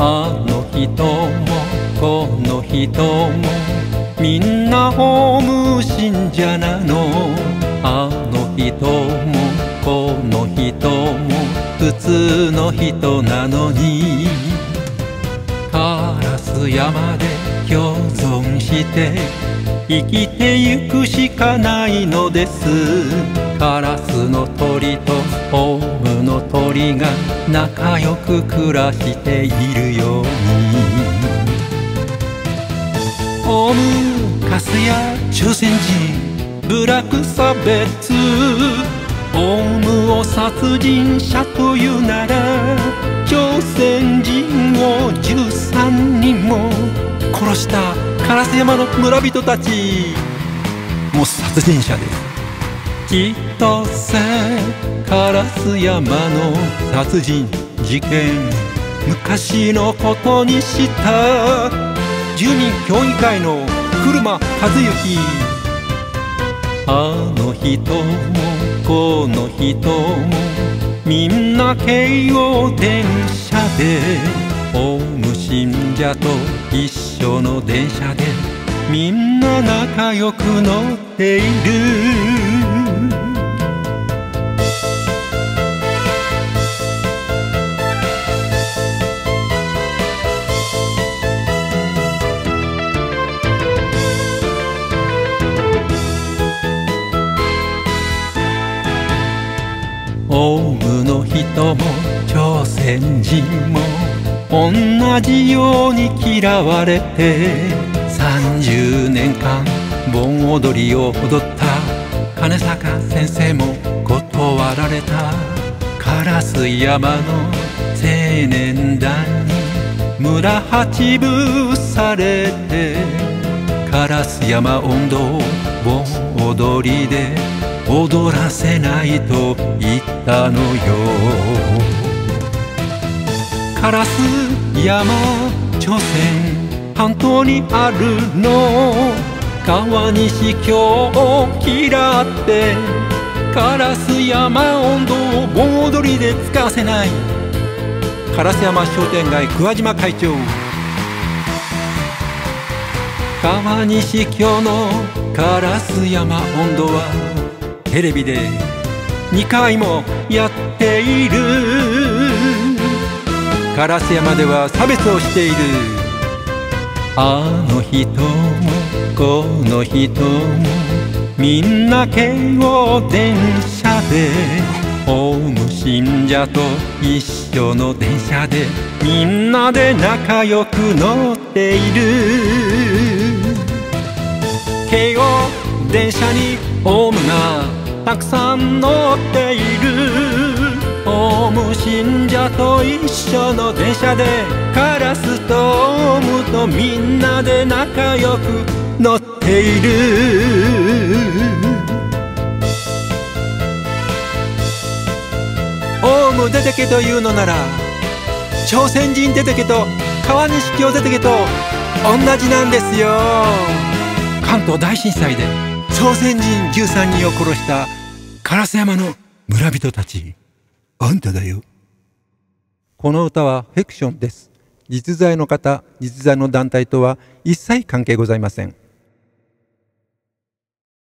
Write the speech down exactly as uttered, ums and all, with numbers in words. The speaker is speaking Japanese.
あの人もこの人もみんなオウム信者なの。あの人もこの人も普通の人なのに、烏山で共存して生きてゆくしかないのです。カラスの鳥とオウムの鳥が仲良く暮らしているように、オウム、カスや朝鮮人、部落差別、オウムを殺人者というなら、朝鮮人をじゅうさんにんも殺した烏山の村人たちもう殺人者です。千歳烏山の殺人事件、昔のことにした住民協議会の車和幸。あの人もこの人もみんな京王電車で、オウム信者と一緒の電車でみんな仲良く乗っている。オウムの人も朝鮮人も同じように嫌われて、さんじゅうねんかん盆踊りを踊った金坂先生も断られた。烏山の青年団に村八分されて、烏山音頭を盆踊りで踊らせないと言ったのよ。烏山朝鮮半島にあるの、川西京を嫌って烏山音頭を盆踊りで使わせない。烏山商店街桑島会長、川西京の烏山音頭はテレビでにかいもやっている。烏山では差別をしている。あの人もこの人もみんな京王電車で、オウム信者と一緒の電車でみんなで仲良く乗っている。京王電車にオウムがたくさん乗っている。オウム信者と一緒の電車でカラスとオウムとみんなで仲良く乗っている。オウム出てけというのなら、朝鮮人出てけと川西京出てけと同じなんですよ。関東大震災で朝鮮人じゅうさんにんを殺した烏山の村人たち、あんただよ。この歌はフィクションです。実在の方、実在の団体とは一切関係ございません。